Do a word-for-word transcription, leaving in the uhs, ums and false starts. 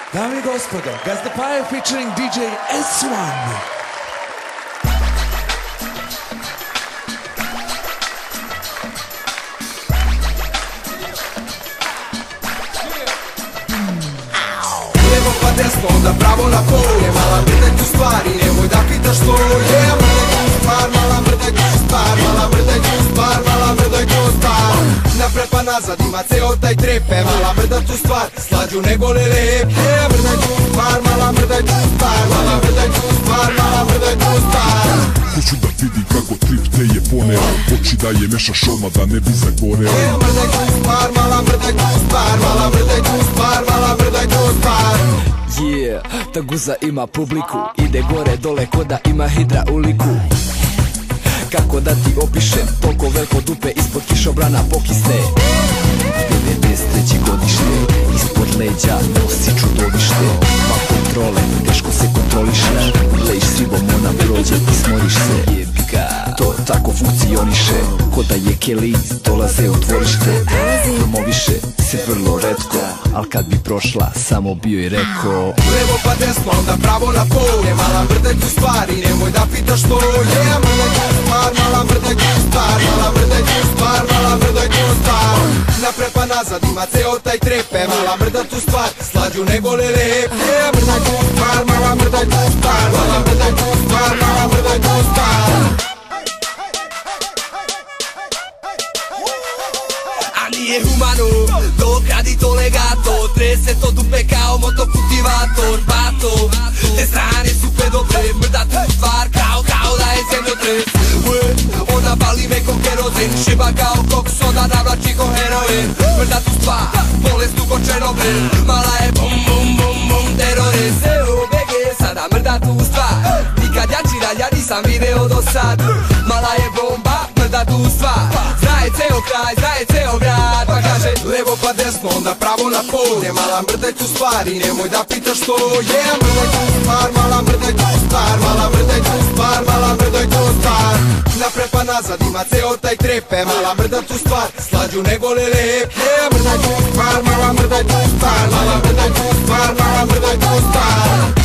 Dame i gospodo, Gazda Paje featuring D J S one. Levo pa desno, onda pravo na polje. Mala mrdaj tu stvari, nemoj da pitaš što je. Mrdaj tu stvar, mala mrdaj tu stvar. Mala mrdaj tu stvar, mala mrdaj tu stvar. Napred pa nazad ima ceo taj trepe. Mala mrdaj tu stvar, slađu nego lelepe. Mrdaj tu stvar, mala mrdaj tu stvar. Mala mrdaj tu stvar, mala mrdaj tu stvar. Hoću da vidim kako trip te je poneo. Oči da je mešaš odmah da ne bi zagoreo. Mrdaj tu stvar, mala mrdaj tu stvar. Mala mrdaj tu stvar, mala mrdaj tu stvar. Yeah, ta guza ima publiku. Ide gore dole ko da ima hidrauliku. Kako da ti opišem, toliko veliko dupe ispod kišobrana pokisne. devedeset treće godište, ispod leđa nosi čudovište. Pa kontrole, teško se kontroliše. Lejiš s ribom, ona prođe i smoriš se. Jebika, to tako funkcioniše. Ko da je Kelly, dolaze u dvorište. Promoviše se vrlo retko, al kad bi prošla, samo bio i rekao. Levo pa desno, onda pravo na polje. Mala mrdaj tu stvari, nemoj da pitaš što je. Mrdaj tu stvar, mala mrdaj tu stvar. Mala mrdaj tu stvar, mala mrdaj tu stvar. Napred pa nazad ima ceo taj trepe. Mala mrdaj tu stvar, slađu nego lelepe. Mrdaj tu stvar, mala mrdaj tu stvar. Mala mrdaj tu stvar, mala mrdaj tu stvar. A nije humano, dok radi to legato. Trese to dupe kao motokultivator. Bato, te strane su pe dobre. Mrda tu stvar kao, kao da je zemljotres. Ona bali me ko kerozin. Šiba kao koks, onda navlači ko heroin. Mrda tu stvar, bolest dugo Černobil. Mala je bum bum bum bum terorist. Evo B G, sada mrda tu stvar. Nikad jačina ja nisam video do sad. Mala je bomba, mrda tu stvar. Znaje ceo kraj, znaje ceo grad. Pa kaže levo pa desno, onda pravo na polje. Mala mrdaj tu stvari, nemoj da pitaš što je. Mrdaj tu stvar, mala mrdaj tu stvar. Mala mrdaj tu stvar, mala mrdaj tu stvar. Napred pa nazad ima ceo taj trepe. Mala mrdaj tu stvar, slađu nego lelepe. Mrdaj tu stvar, mala mrdaj tu stvar. Mala mrdaj tu stvar, mala mrdaj tu stvar.